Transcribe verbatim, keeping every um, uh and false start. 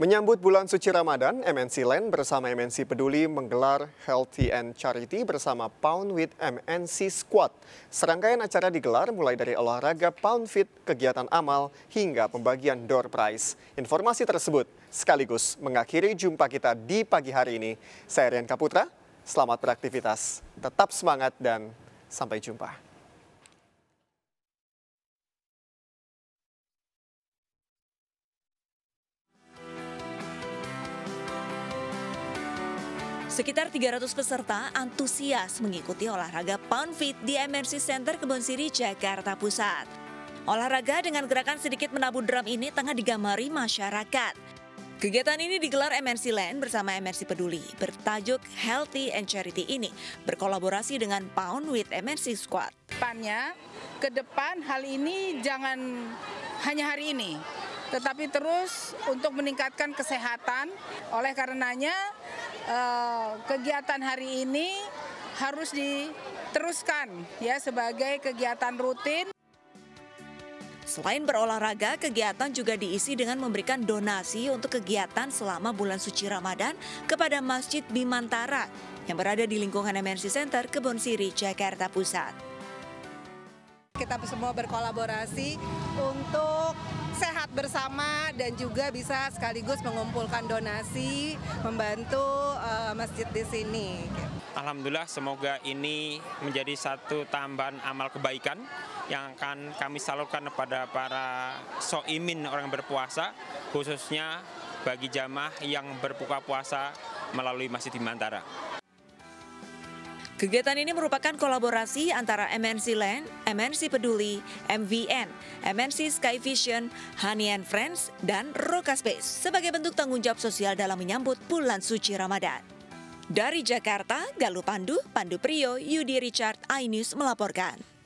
Menyambut bulan suci Ramadan, M N C Land bersama M N C Peduli menggelar Healthy and Charity bersama Pound with M N C Squad. Serangkaian acara digelar mulai dari olahraga Pound Fit, kegiatan amal, hingga pembagian door prize. Informasi tersebut sekaligus mengakhiri jumpa kita di pagi hari ini. Saya Rian Kaputra, selamat beraktivitas, tetap semangat dan sampai jumpa. Sekitar tiga ratus peserta antusias mengikuti olahraga Pound Fit di M N C Center Kebonsiri, Jakarta Pusat. Olahraga dengan gerakan sedikit menabuh drum ini tengah digemari masyarakat. Kegiatan ini digelar M N C Land bersama M N C Peduli. Bertajuk Healthy and Charity ini berkolaborasi dengan Pound with M N C Squad. Depannya, ke depan hal ini jangan hanya hari ini, tetapi terus untuk meningkatkan kesehatan. Oleh karenanya, eh, kegiatan hari ini harus diteruskan ya sebagai kegiatan rutin. Selain berolahraga, kegiatan juga diisi dengan memberikan donasi untuk kegiatan selama bulan suci Ramadan kepada Masjid Bimantara yang berada di lingkungan M N C Center Kebonsiri, Jakarta Pusat. Kita semua berkolaborasi untuk sehat bersama dan juga bisa sekaligus mengumpulkan donasi, membantu uh, masjid di sini. Alhamdulillah, semoga ini menjadi satu tambahan amal kebaikan yang akan kami salurkan kepada para soimin orang yang berpuasa, khususnya bagi jamaah yang berbuka puasa melalui Masjid Bimantara. Kegiatan ini merupakan kolaborasi antara M N C Land, M N C Peduli, M V N, M N C Sky Vision, Honey and Friends, dan Roka Space sebagai bentuk tanggung jawab sosial dalam menyambut bulan suci Ramadan. Dari Jakarta, Galuh Pandu, Pandu Priyo, Yudi Richard, iNews melaporkan.